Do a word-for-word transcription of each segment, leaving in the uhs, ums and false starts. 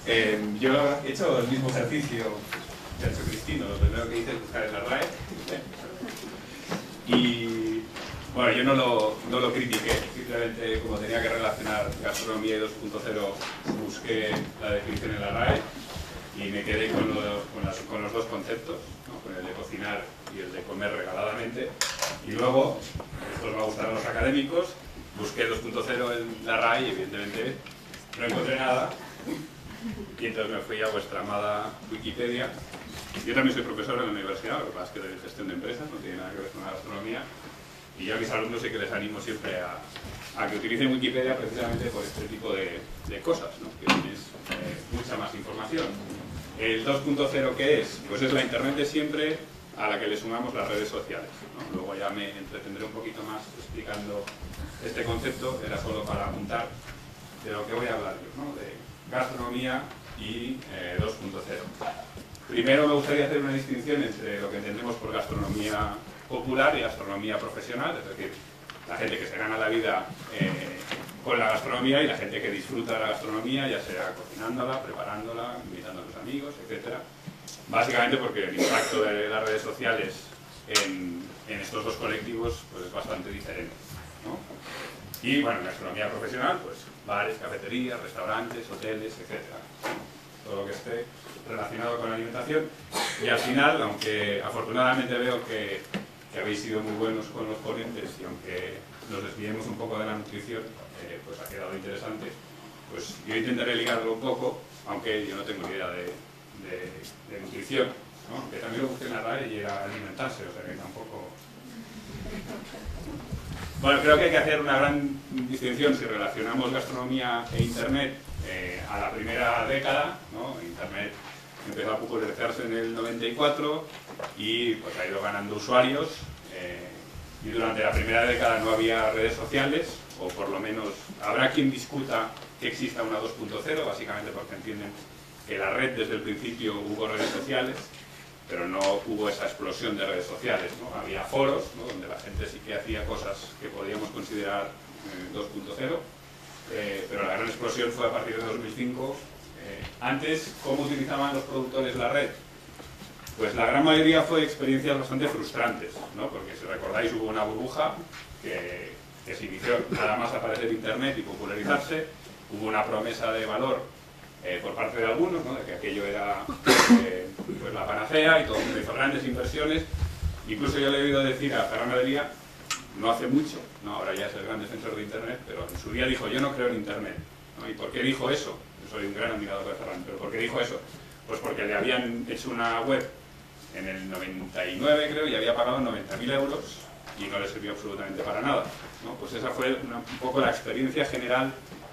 Eh, yo he hecho el mismo ejercicio que ha hecho Cristino. Lo primero que hice es buscar en la R A E. Y bueno, yo no lo, no lo critiqué, simplemente como tenía que relacionar gastronomía y dos punto cero, busqué la definición en la R A E y me quedé con, lo, con, las, con los dos conceptos, ¿no? Con el de cocinar y el de comer regaladamente. Y luego, esto os va a gustar a los académicos, busqué dos punto cero en la R A E y evidentemente no encontré nada. Y entonces me fui a vuestra amada Wikipedia. Yo también soy profesor en la universidad, lo que pasa es que de gestión de empresas, no tiene nada que ver con la gastronomía. Y yo a mis alumnos sí que les animo siempre a, a que utilicen Wikipedia precisamente por este tipo de, de cosas, ¿no? Que tienes eh, mucha más información. El dos punto cero, ¿qué es? Pues es la Internet de siempre a la que le sumamos las redes sociales, ¿no? Luego ya me entretendré un poquito más explicando este concepto, era solo para apuntar de lo que voy a hablar yo, ¿no? De gastronomía y eh, dos punto cero. Primero me gustaría hacer una distinción entre lo que entendemos por gastronomía popular y gastronomía profesional, es decir, la gente que se gana la vida eh, con la gastronomía y la gente que disfruta de la gastronomía, ya sea cocinándola, preparándola, invitando a sus amigos, etcétera. Básicamente porque el impacto de las redes sociales en, en estos dos colectivos pues, es bastante diferente, ¿no? Y bueno, en gastronomía profesional, pues bares, cafeterías, restaurantes, hoteles, etcétera. Todo lo que esté relacionado con la alimentación. Y al final, aunque afortunadamente veo que, que habéis sido muy buenos con los ponentes y aunque nos desviemos un poco de la nutrición, eh, pues ha quedado interesante, pues yo intentaré ligarlo un poco, aunque yo no tengo ni idea de, de, de nutrición, ¿no? Aunque también lo busqué en la R A E y era alimentarse, o sea que tampoco... Bueno, creo que hay que hacer una gran distinción si relacionamos gastronomía e Internet eh, a la primera década, ¿no? Internet empezó a popularizarse en el noventa y cuatro y pues, ha ido ganando usuarios eh, y durante la primera década no había redes sociales, o por lo menos habrá quien discuta que exista una dos punto cero, básicamente porque entienden que la red desde el principio hubo redes sociales, pero no hubo esa explosión de redes sociales, ¿no? Había foros, ¿no? Donde la gente sí que hacía cosas que podríamos considerar eh, dos punto cero, eh, pero la gran explosión fue a partir de dos mil cinco. Eh, antes, ¿cómo utilizaban los productores la red? Pues la gran mayoría fue experiencias bastante frustrantes, ¿no? Porque si recordáis hubo una burbuja que, que se inició nada más aparecer Internet y popularizarse, hubo una promesa de valor Eh, por parte de algunos, ¿no? De que aquello era eh, pues la panacea y todo el mundo hizo grandes inversiones. Incluso yo le he oído decir a Ferran Adrià, no hace mucho, ¿no? Ahora ya es el gran defensor de Internet, pero en su día dijo, yo no creo en Internet, ¿no? ¿Y por qué dijo eso? Yo soy un gran admirador de Ferran, pero ¿por qué dijo eso? Pues porque le habían hecho una web en el noventa y nueve, creo, y había pagado noventa mil euros y no le sirvió absolutamente para nada, ¿no? Pues esa fue una, un poco la experiencia general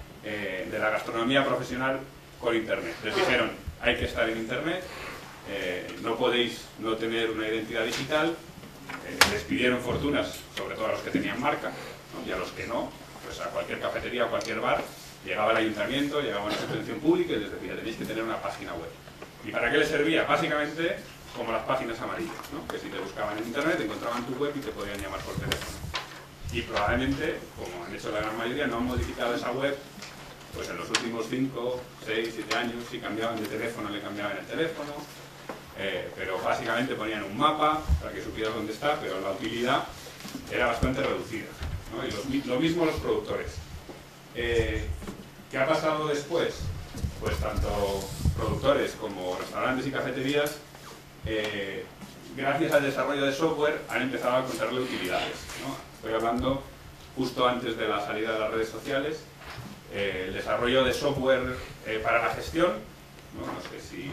eh, de la gastronomía profesional con Internet. Les dijeron, hay que estar en Internet, eh, no podéis no tener una identidad digital, eh, les pidieron fortunas, sobre todo a los que tenían marca, ¿no? Y a los que no, pues a cualquier cafetería, a cualquier bar, llegaba el ayuntamiento, llegaba una subvención pública y les decía, tenéis que tener una página web. ¿Y para qué les servía? Básicamente, como las páginas amarillas, ¿no? Que si te buscaban en Internet, encontraban tu web y te podían llamar por teléfono. Y probablemente, como han hecho la gran mayoría, no han modificado esa web. Pues en los últimos cinco, seis, siete años, si cambiaban de teléfono, le cambiaban el teléfono, eh, pero básicamente ponían un mapa para que supieras dónde está, pero la utilidad era bastante reducida, ¿no? Y los, lo mismo los productores. Eh, ¿Qué ha pasado después? Pues tanto productores como restaurantes y cafeterías, eh, gracias al desarrollo de software, han empezado a encontrarle utilidades, ¿no? Estoy hablando justo antes de la salida de las redes sociales. Eh, el desarrollo de software eh, para la gestión, ¿no? No sé si,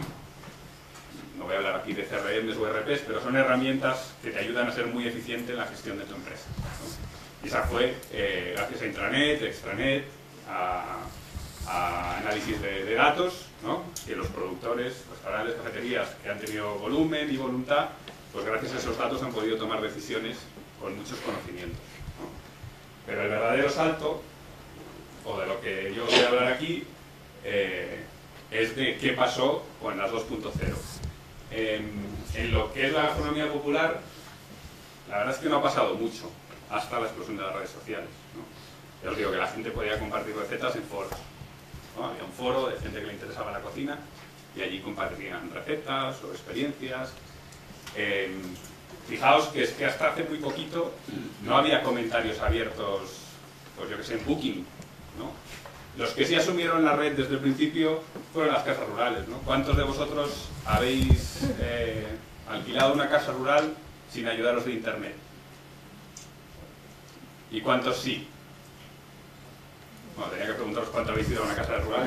no voy a hablar aquí de C R Ms o R Ps, pero son herramientas que te ayudan a ser muy eficiente en la gestión de tu empresa, ¿no? Y esa fue eh, gracias a intranet, extranet, a, a análisis de, de datos, ¿no? Que los productores, restaurantes, cafeterías que han tenido volumen y voluntad, pues gracias a esos datos han podido tomar decisiones con muchos conocimientos, ¿no? Pero el verdadero salto, o de lo que yo voy a hablar aquí, eh, es de qué pasó con las dos punto cero. En, en lo que es la gastronomía popular, la verdad es que no ha pasado mucho hasta la explosión de las redes sociales, ¿no? Ya os digo que la gente podía compartir recetas en foros. ¿no? Había un foro de gente que le interesaba la cocina y allí compartían recetas o experiencias. Eh, fijaos que es que hasta hace muy poquito no había comentarios abiertos, pues yo que sé, en Booking, ¿no? Los que sí asumieron la red desde el principio fueron las casas rurales, ¿no? ¿Cuántos de vosotros habéis eh, alquilado una casa rural sin ayudaros de internet? ¿Y cuántos sí? Bueno, tenía que preguntaros cuánto habéis ido a una casa rural.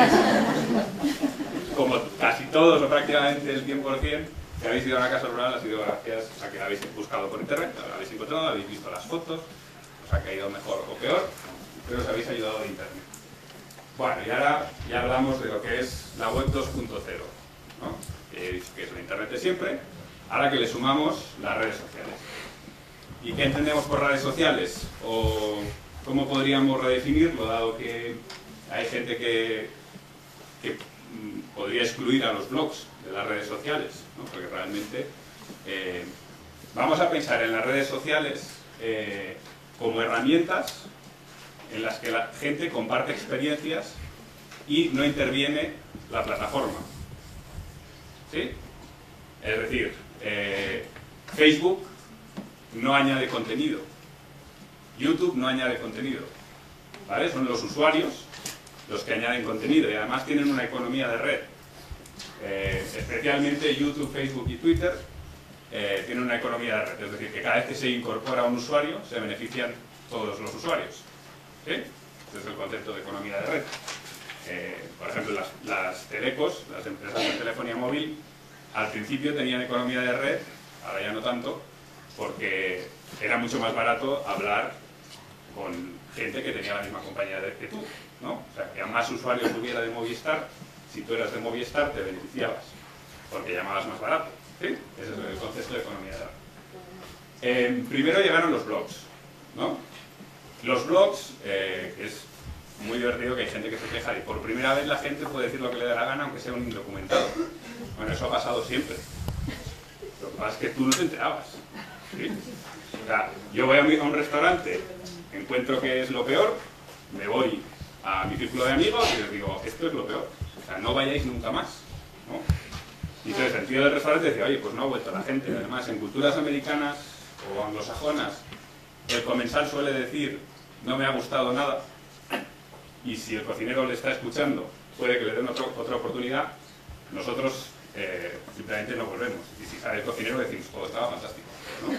Como casi todos o prácticamente el cien por cien que habéis ido a una casa rural ha sido gracias a que la habéis buscado por internet, la habéis encontrado, habéis visto las fotos, os ha caído mejor o peor, pero os habéis ayudado de internet. Bueno, y ahora ya hablamos de lo que es la web dos punto cero, ¿no? que, es, que es la internet de siempre, ahora que le sumamos las redes sociales. ¿Y qué entendemos por redes sociales? ¿O cómo podríamos redefinirlo, dado que hay gente que, que podría excluir a los blogs de las redes sociales, ¿no? Porque realmente eh, vamos a pensar en las redes sociales eh, como herramientas en las que la gente comparte experiencias y no interviene la plataforma. ¿Sí? Es decir, eh, Facebook no añade contenido, YouTube no añade contenido, ¿vale? Son los usuarios los que añaden contenido y además tienen una economía de red. Eh, especialmente YouTube, Facebook y Twitter eh, tienen una economía de red, es decir, que cada vez que se incorpora un usuario se benefician todos los usuarios. ¿Sí? Este es el concepto de economía de red. Eh, por ejemplo, las, las telecos, las empresas de telefonía móvil, al principio tenían economía de red, ahora ya no tanto, porque era mucho más barato hablar con gente que tenía la misma compañía de red que tú, ¿no? O sea, que a más usuarios hubiera de Movistar, si tú eras de Movistar te beneficiabas, porque llamabas más barato, ¿sí? Ese es el concepto de economía de red. Eh, primero llegaron los blogs, ¿no? Los blogs, eh, es muy divertido que hay gente que se queja y por primera vez la gente puede decir lo que le da la gana aunque sea un indocumentado. Bueno, eso ha pasado siempre. Lo que pasa es que tú no te enterabas, ¿sí? O sea, yo voy a un restaurante, encuentro que es lo peor, me voy a mi círculo de amigos y les digo, esto es lo peor. O sea, no vayáis nunca más, ¿no? Y entonces el tío del restaurante decía, oye, pues no ha vuelto la gente. Además, en culturas americanas o anglosajonas, el comensal suele decir, no me ha gustado nada, y si el cocinero le está escuchando, puede que le den otro, otra oportunidad, nosotros eh, simplemente no volvemos. Y si sale el cocinero decimos, todo estaba fantástico, ¿no?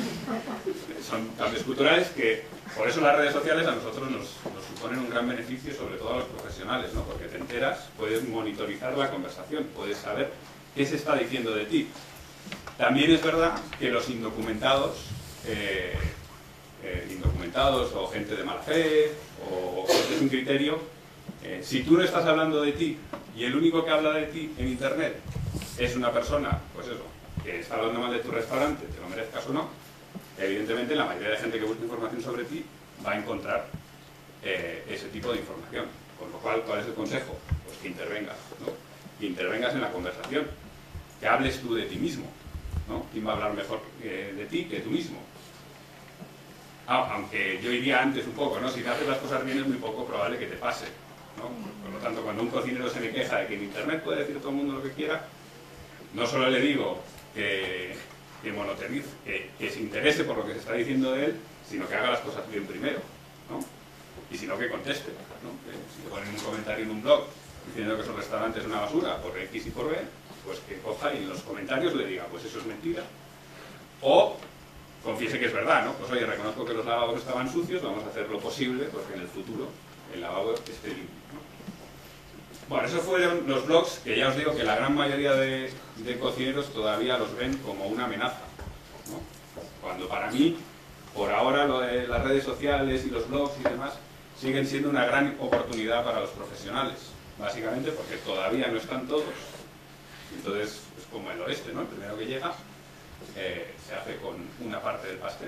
Son cambios culturales que, por eso las redes sociales a nosotros nos, nos suponen un gran beneficio, sobre todo a los profesionales, ¿no? Porque te enteras, puedes monitorizar la conversación, puedes saber qué se está diciendo de ti. También es verdad que los indocumentados, eh, eh, indocumentados o gente de mala fe, o gente sin criterio, eh, si tú no estás hablando de ti y el único que habla de ti en internet es una persona, pues eso, que está hablando mal de tu restaurante, te lo merezcas o no, evidentemente la mayoría de gente que busca información sobre ti va a encontrar eh, ese tipo de información. Con lo cual, ¿cuál es el consejo? Pues que intervengas, ¿no? Que intervengas en la conversación, que hables tú de ti mismo, ¿no? ¿Quién va a hablar mejor eh, de ti que tú mismo? Ah, aunque yo iría antes un poco, ¿no? Si te haces las cosas bien es muy poco probable que te pase, ¿no? Por lo tanto, cuando un cocinero se me queja de que en internet puede decir todo el mundo lo que quiera, no solo le digo que, que monoterice, que, que se interese por lo que se está diciendo de él, sino que haga las cosas bien primero, ¿no? Y si no, que conteste, ¿no? Que si le ponen un comentario en un blog diciendo que su restaurante es una basura por X y por B, pues que coja y en los comentarios le diga, pues eso es mentira. O confiese que es verdad, ¿no? Pues oye, reconozco que los lavabos estaban sucios, vamos a hacer lo posible porque en el futuro el lavabo esté limpio, ¿no? Bueno, esos fueron los blogs que ya os digo que la gran mayoría de, de cocineros todavía los ven como una amenaza, ¿no? Cuando para mí, por ahora, lo de las redes sociales y los blogs y demás siguen siendo una gran oportunidad para los profesionales, básicamente porque todavía no están todos. Entonces, es como el oeste, ¿no? El primero que llega eh, se hace con una parte del pastel.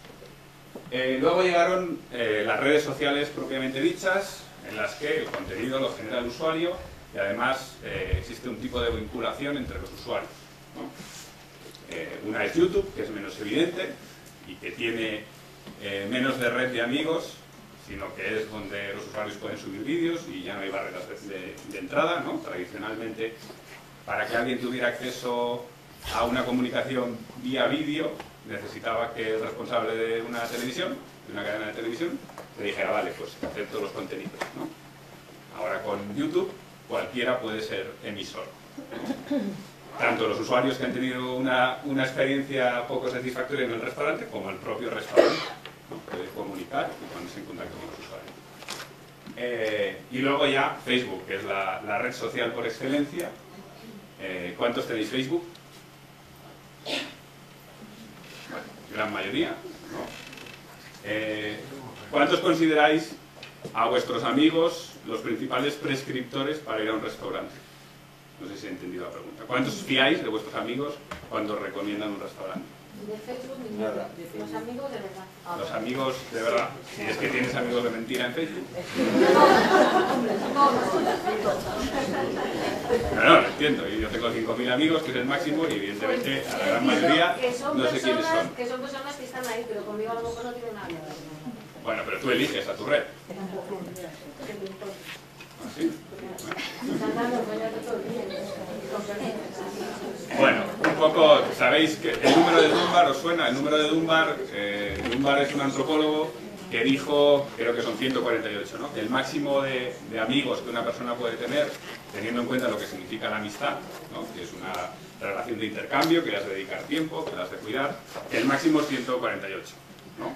Eh, luego llegaron eh, las redes sociales propiamente dichas, en las que el contenido lo genera el usuario y además eh, existe un tipo de vinculación entre los usuarios, ¿no? Eh, una es YouTube, que es menos evidente y que tiene eh, menos de red de amigos, sino que es donde los usuarios pueden subir vídeos y ya no hay barreras de, de, de entrada, ¿no? Tradicionalmente, para que alguien tuviera acceso a una comunicación vía vídeo, necesitaba que el responsable de una televisión, de una cadena de televisión, le dijera, vale, pues acepto los contenidos, ¿no? Ahora con YouTube, cualquiera puede ser emisor. Tanto los usuarios que han tenido una, una experiencia poco satisfactoria en el restaurante, como el propio restaurante, ¿no? Puede comunicar y ponerse en contacto con los usuarios. Eh, y luego ya Facebook, que es la, la red social por excelencia. Eh, ¿Cuántos tenéis Facebook? Bueno, gran mayoría, ¿no? Eh, ¿Cuántos consideráis a vuestros amigos los principales prescriptores para ir a un restaurante? No sé si he entendido la pregunta. ¿Cuántos fiáis de vuestros amigos cuando recomiendan un restaurante? De Facebook ni nada. Los amigos de verdad. Los amigos de verdad. Si es que tienes amigos de mentira en Facebook. No, no, lo entiendo. Yo tengo cinco mil amigos, que es el máximo, y evidentemente a la gran mayoría no sé quiénes son. Que son personas que están ahí, pero conmigo a lo mejor no tienen nada que ver. Bueno, pero tú eliges a tu red. ¿Ah, sí? Bueno, un poco, sabéis que el número de Dunbar, ¿os suena? El número de Dunbar, eh, Dunbar es un antropólogo que dijo, creo que son ciento cuarenta y ocho, ¿no? Que el máximo de, de amigos que una persona puede tener, teniendo en cuenta lo que significa la amistad, ¿no? Que es una relación de intercambio, que le has de dedicar tiempo, que le has de cuidar, que el máximo es ciento cuarenta y ocho, ¿no?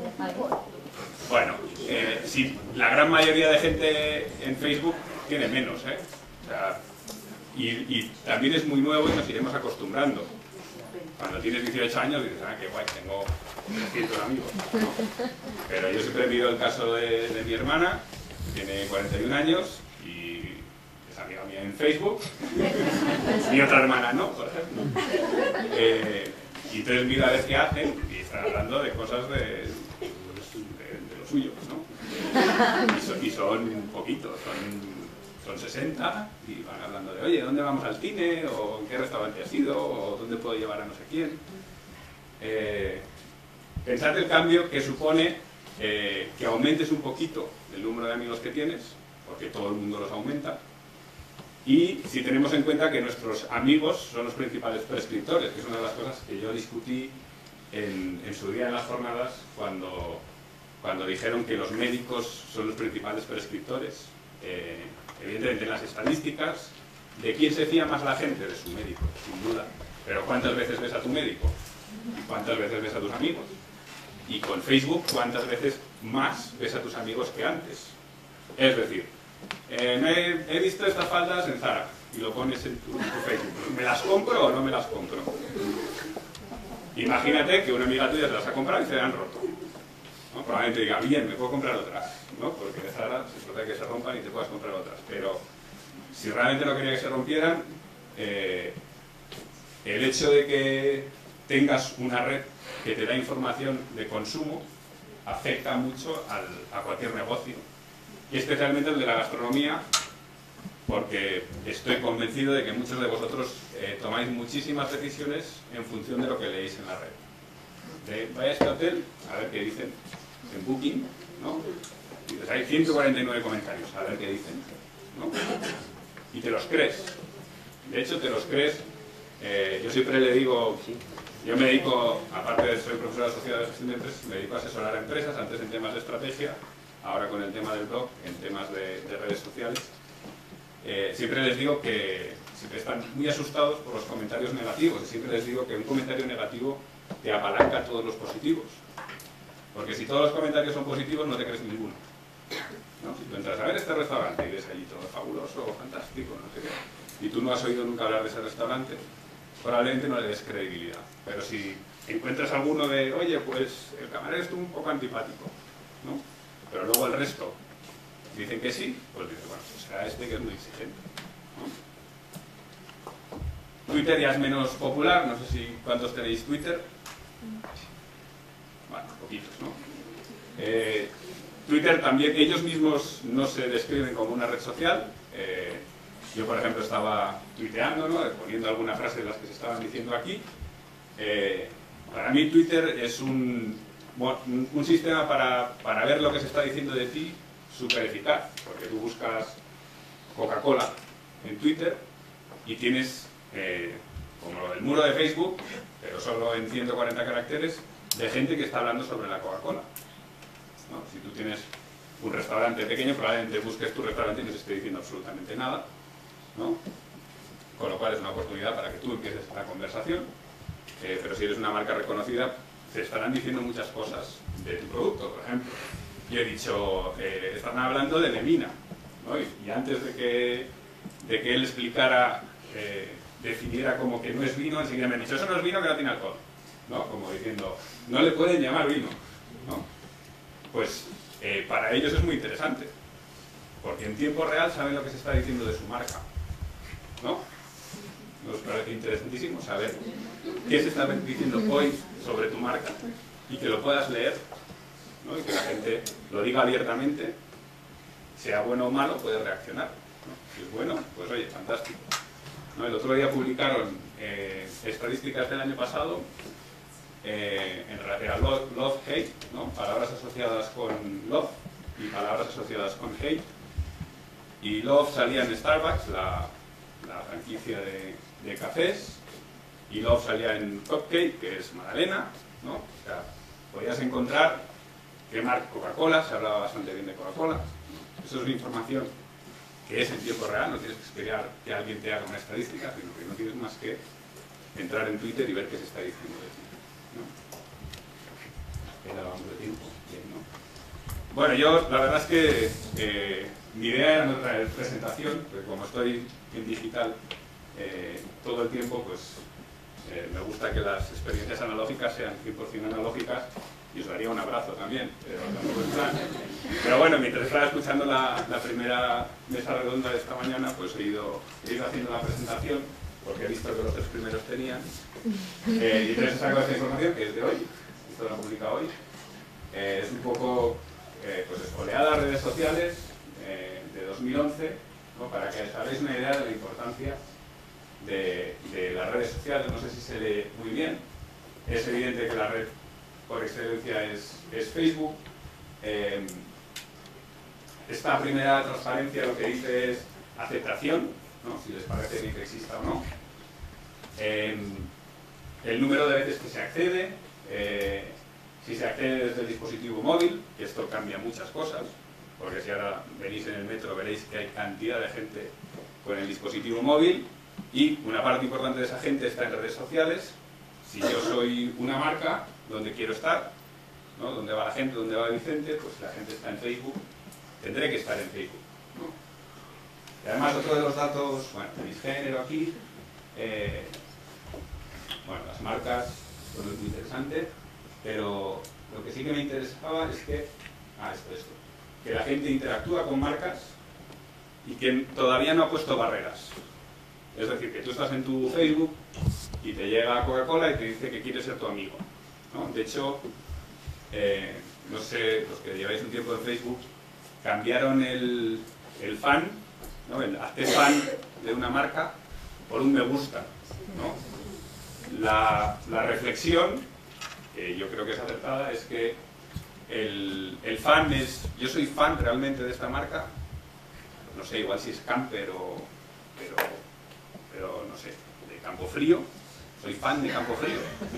Bueno, eh, si la gran mayoría de gente en Facebook tiene menos, ¿eh? O sea, y, y también es muy nuevo y nos iremos acostumbrando. Cuando tienes dieciocho años dices, ah, qué guay, tengo trescientos amigos, ¿no? Pero yo siempre he vivido el caso de, de mi hermana, que tiene cuarenta y un años y es amiga mía en Facebook. Mi otra hermana no, por ejemplo. Eh, y entonces mira a ver qué hacen y están hablando de cosas de, de, de los suyos, ¿no? Y son, y son poquitos, son... son sesenta y van hablando de, oye, ¿dónde vamos al cine? ¿O en qué restaurante has ido? ¿O dónde puedo llevar a no sé quién? Eh, pensad el cambio que supone eh, que aumentes un poquito el número de amigos que tienes, porque todo el mundo los aumenta, y si tenemos en cuenta que nuestros amigos son los principales prescriptores, que es una de las cosas que yo discutí en, en su día en las jornadas, cuando, cuando dijeron que los médicos son los principales prescriptores. Eh, Evidentemente en las estadísticas, ¿de quién se fía más la gente? De su médico, sin duda. Pero ¿cuántas veces ves a tu médico? ¿Y cuántas veces ves a tus amigos? Y con Facebook, ¿cuántas veces más ves a tus amigos que antes? Es decir, eh, me he, he visto estas faldas en Zara y lo pones en tu, en tu Facebook. ¿Me las compro o no me las compro? Imagínate que una amiga tuya te las ha comprado y se han roto, ¿no? Probablemente diga, bien, me puedo comprar otras, ¿no? Porque de Zara se trata de que se rompan y te puedas comprar otras. Pero si realmente no quería que se rompieran, eh, el hecho de que tengas una red que te da información de consumo afecta mucho al, a cualquier negocio. Y especialmente el de la gastronomía, porque estoy convencido de que muchos de vosotros eh, tomáis muchísimas decisiones en función de lo que leéis en la red. De, vaya a este hotel, a ver qué dicen en Booking, ¿no? Y dices, hay ciento cuarenta y nueve comentarios, a ver qué dicen, ¿no? Y te los crees. De hecho, te los crees. Eh, yo siempre le digo, yo me dedico, aparte de ser profesor asociado de gestión de empresas, me dedico a asesorar a empresas, antes en temas de estrategia, ahora con el tema del blog, en temas de, de redes sociales. Eh, siempre les digo que siempre están muy asustados por los comentarios negativos, y siempre les digo que un comentario negativo te apalanca todos los positivos. Porque si todos los comentarios son positivos, no te crees ninguno, ¿no? Si tú entras a ver este restaurante y ves allí todo fabuloso, fantástico, no sé qué, y tú no has oído nunca hablar de ese restaurante, probablemente no le des credibilidad. Pero si encuentras alguno de, oye, pues el camarero estuvo un poco antipático, ¿no? Pero luego el resto dicen que sí, pues dices, bueno, pues será este que es muy exigente, ¿no? Twitter ya es menos popular, no sé si cuántos tenéis Twitter. Bueno, poquitos, ¿no? Eh, Twitter también, ellos mismos no se describen como una red social. Eh, yo, por ejemplo, estaba tuiteando, ¿no? Poniendo alguna frase de las que se estaban diciendo aquí. Eh, para mí Twitter es un, bueno, un sistema para, para ver lo que se está diciendo de ti súper eficaz, porque tú buscas Coca-Cola en Twitter y tienes, eh, como lo del muro de Facebook, pero solo en ciento cuarenta caracteres, de gente que está hablando sobre la Coca-Cola, ¿no? Si tú tienes un restaurante pequeño, probablemente busques tu restaurante y no se esté diciendo absolutamente nada, ¿no? Con lo cual es una oportunidad para que tú empieces la conversación, eh, pero si eres una marca reconocida, te estarán diciendo muchas cosas de tu producto. Por ejemplo, yo he dicho, eh, están hablando de Lemina, ¿no? y, y antes de que, de que él explicara, eh, definiera como que no es vino, enseguida me han dicho, eso no es vino, que no tiene alcohol, ¿no? Como diciendo, no le pueden llamar vino, ¿no? Pues eh, para ellos es muy interesante, porque en tiempo real saben lo que se está diciendo de su marca, ¿no? Nos parece interesantísimo saber qué se está diciendo hoy sobre tu marca y que lo puedas leer, ¿no? Y que la gente lo diga abiertamente, sea bueno o malo, puede reaccionar, ¿no? Si es bueno, pues oye, fantástico, ¿no? El otro día publicaron eh, estadísticas del año pasado, eh, en realidad love, love, hate, ¿no? Palabras asociadas con love y palabras asociadas con hate. Y love salía en Starbucks, la, la franquicia de, de cafés, y love salía en Cupcake, que es Magdalena, ¿no? O sea, podías encontrar que marca Coca-Cola, se hablaba bastante bien de Coca-Cola. Eso es una información que es en tiempo real, no tienes que esperar que alguien te haga una estadística, sino que no tienes más que entrar en Twitter y ver qué se está diciendo de ti, ¿no? Ahí vamos de tiempo, bien, ¿no? Bueno, yo la verdad es que eh, mi idea era no traer presentación, porque como estoy en digital eh, todo el tiempo, pues eh, me gusta que las experiencias analógicas sean cien por cien analógicas, y os daría un abrazo también, pero tampoco es plan. Pero bueno, mientras estaba escuchando la, la primera mesa redonda de esta mañana, pues he ido, he ido haciendo la presentación, porque he visto que los tres primeros tenían, eh, y entonces saco esta información, que es de hoy, esto lo he publicado hoy. Eh, es un poco, eh, pues, oleadas redes sociales eh, de dos mil once, ¿no? Para que os hagáis una idea de la importancia de, de las redes sociales. No sé si se lee muy bien, es evidente que la red por excelencia es, es Facebook. Eh, esta primera transparencia lo que dice es aceptación, ¿no? Si les parece bien que exista o no. Eh, el número de veces que se accede, eh, si se accede desde el dispositivo móvil, que esto cambia muchas cosas, porque si ahora venís en el metro veréis que hay cantidad de gente con el dispositivo móvil, y una parte importante de esa gente está en redes sociales. Si yo soy una marca, ¿dónde quiero estar? ¿No? ¿Dónde va la gente? ¿Dónde va Vicente? Pues la gente está en Facebook, tendré que estar en Facebook, ¿no? Y además otro de los datos, bueno, tenéis género aquí, eh, bueno, las marcas, esto no es muy interesante, pero lo que sí que me interesaba es que, ah, esto, esto, que la gente interactúa con marcas y que todavía no ha puesto barreras. Es decir, que tú estás en tu Facebook y te llega Coca-Cola y te dice que quiere ser tu amigo, ¿no? De hecho, eh, no sé, los que lleváis un tiempo en Facebook, cambiaron el, el fan, ¿no? El hazte fan de una marca por un me gusta, ¿no? La, la reflexión, que yo creo que es acertada, es que el, el fan es, yo soy fan realmente de esta marca, no sé, igual si es Camper o, pero, pero no sé, de Campofrío, soy fan de Campofrío,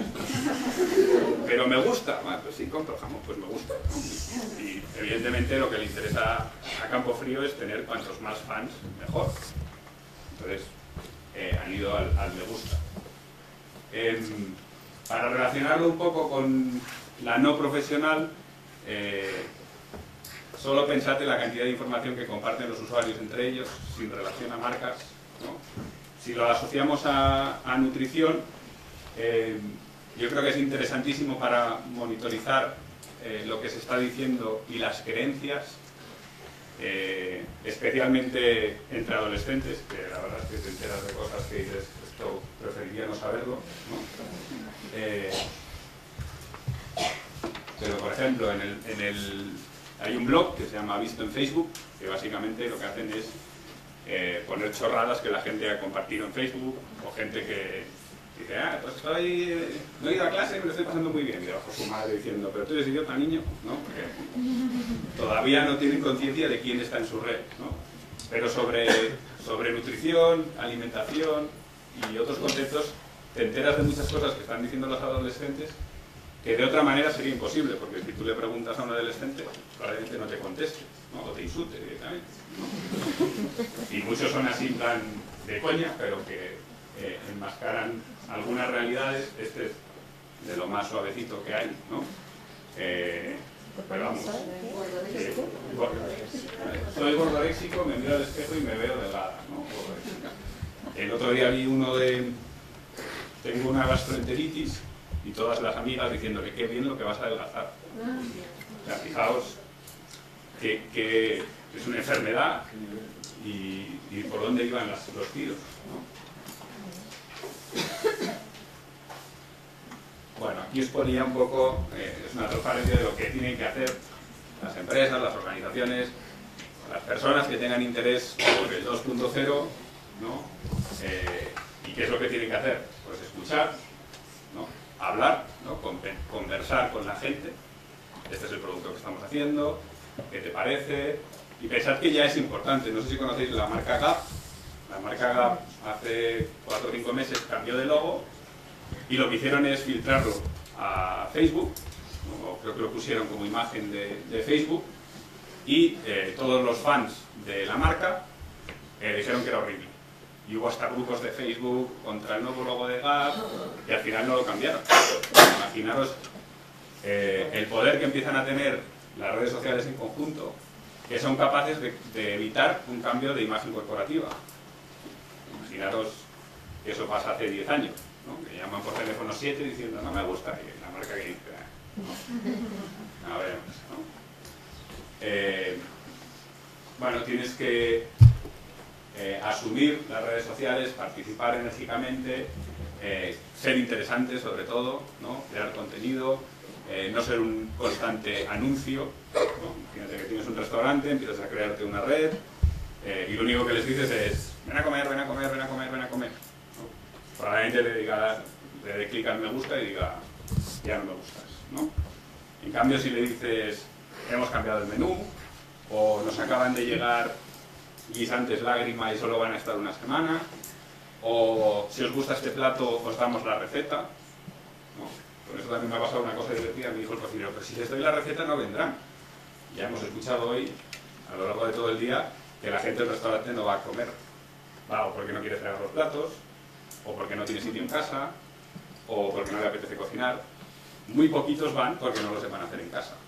pero me gusta, bueno, pues sí, compro jamón, pues me gusta, ¿no? Y, y evidentemente lo que le interesa a Campofrío es tener cuantos más fans mejor, entonces eh, han ido al, al me gusta. Eh, para relacionarlo un poco con la no profesional, eh, solo pensad en la cantidad de información que comparten los usuarios entre ellos sin relación a marcas, ¿no? Si lo asociamos a, a nutrición, eh, yo creo que es interesantísimo para monitorizar eh, lo que se está diciendo y las creencias, eh, especialmente entre adolescentes, que la verdad es que te enteras de cosas que dices, esto preferiría no saberlo, ¿no? Eh, pero por ejemplo, en el, en el, hay un blog que se llama Visto en Facebook, que básicamente lo que hacen es eh, poner chorradas que la gente ha compartido en Facebook, o gente que, Dice, ah, pues estoy, eh, no he ido a clase y me lo estoy pasando muy bien. Y bajo su madre diciendo, pero tú eres idiota, niño, ¿no? Porque todavía no tienen conciencia de quién está en su red, ¿no? Pero sobre, sobre nutrición, alimentación y otros conceptos, te enteras de muchas cosas que están diciendo los adolescentes que de otra manera sería imposible, porque si tú le preguntas a un adolescente, probablemente no te conteste, ¿no? O te insulte directamente, ¿no? Y muchos son así en plan de coña, pero que eh, enmascaran algunas realidades. Este es de lo más suavecito que hay, ¿no? Eh, pero vamos, eh, soy gordoréxico, me miro al espejo y me veo delgada, ¿no? Gordoréxica. El otro día vi uno de, tengo una gastroenteritis, y todas las amigas diciéndole, qué bien lo que vas a adelgazar. O sea, fijaos que, que es una enfermedad y, y por dónde iban las, los tiros, ¿no? Bueno, aquí os ponía un poco, eh, es una transparencia de lo que tienen que hacer las empresas, las organizaciones, las personas que tengan interés por el dos punto cero, ¿no? Eh, ¿Y qué es lo que tienen que hacer? Pues escuchar, ¿no? Hablar, ¿no? Conversar con la gente. Este es el producto que estamos haciendo, ¿qué te parece? Y pensad que ya es importante. No sé si conocéis la marca Gap. La marca Gap hace cuatro o cinco meses cambió de logo y lo que hicieron es filtrarlo a Facebook, ¿no? Creo que lo pusieron como imagen de, de Facebook, y eh, todos los fans de la marca eh, dijeron que era horrible. Y hubo hasta grupos de Facebook contra el nuevo logo de Gap y al final no lo cambiaron. Imaginaros eh, el poder que empiezan a tener las redes sociales en conjunto, que son capaces de, de evitar un cambio de imagen corporativa. Imaginaros que eso pasa hace diez años, ¿no? Que llaman por teléfono siete diciendo no me gusta, y la marca que dice, no, no veremos, ¿no? Eh, bueno, tienes que Eh, asumir las redes sociales, participar enérgicamente, eh, ser interesante sobre todo, ¿no? Crear contenido, eh, no ser un constante anuncio, ¿no? Imagínate que tienes un restaurante, empiezas a crearte una red eh, y lo único que les dices es ven a comer, ven a comer, ven a comer, ven a comer, ¿no? Probablemente le, diga, le dé clic al me gusta y diga ya no me gustas, ¿no? En cambio si le dices hemos cambiado el menú o nos acaban de llegar guisantes lágrima y solo van a estar una semana, o si os gusta este plato os damos la receta, ¿no? Por eso también me ha pasado una cosa divertida, me dijo el cocinero, pero si les doy la receta no vendrán. Ya hemos escuchado hoy, a lo largo de todo el día, que la gente del restaurante no va a comer, va o porque no quiere fregar los platos, o porque no tiene sitio en casa, o porque no le apetece cocinar. Muy poquitos van porque no lo sepan hacer en casa.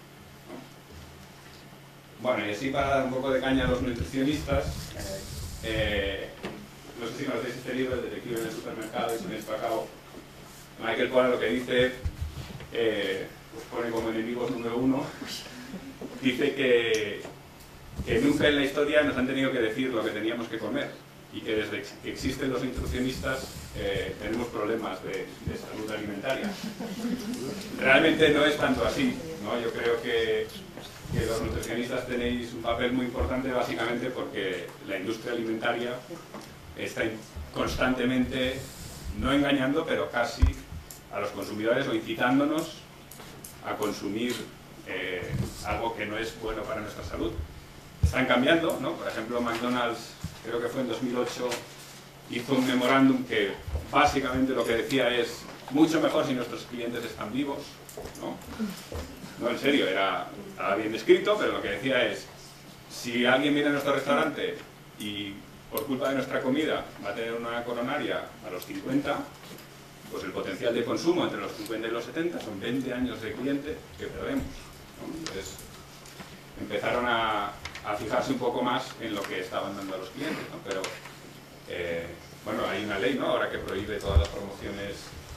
Bueno, y así para dar un poco de caña a los nutricionistas, eh, no sé si conocéis este libro, El detective en el supermercado, y si me he destacado, Michael Pollan lo que dice, eh, pues pone como enemigos número uno, dice que, que nunca en la historia nos han tenido que decir lo que teníamos que comer, y que desde que existen los nutricionistas eh, tenemos problemas de, de salud alimentaria. Realmente no es tanto así, ¿no? Yo creo que que los nutricionistas tenéis un papel muy importante básicamente porque la industria alimentaria está constantemente, no engañando, pero casi a los consumidores o incitándonos a consumir eh, algo que no es bueno para nuestra salud. Están cambiando, ¿no? Por ejemplo, McDonald's, creo que fue en dos mil ocho, hizo un memorándum que básicamente lo que decía es mucho mejor si nuestros clientes están vivos, ¿no? No, en serio, era, estaba bien escrito, pero lo que decía es, si alguien viene a nuestro restaurante y por culpa de nuestra comida va a tener una coronaria a los cincuenta, pues el potencial de consumo entre los cincuenta y los setenta son veinte años de cliente que perdemos, ¿no? Entonces empezaron a, a fijarse un poco más en lo que estaban dando a los clientes, ¿no? Pero, eh, bueno, hay una ley, ¿no? Ahora que prohíbe todas las promociones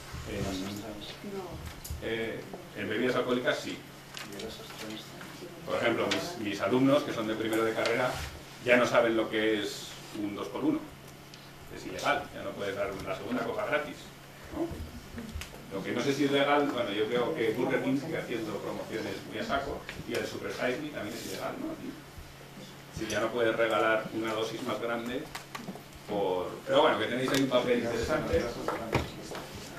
en, eh, en bebidas alcohólicas, sí. Por ejemplo, mis, mis alumnos, que son de primero de carrera, ya no saben lo que es un dos por uno. Es ilegal, ya no puedes dar una segunda copa gratis, ¿no? Lo que no sé si es legal, bueno, yo creo que Burger King sigue haciendo promociones muy a saco, y el Super Size Me también es ilegal, ¿no? Si ya no puedes regalar una dosis más grande, por... pero bueno, que tenéis ahí un papel interesante.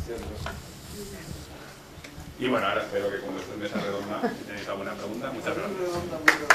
Y bueno, ahora espero que cuando esté en mesa redonda, si tenéis alguna pregunta, muchas gracias.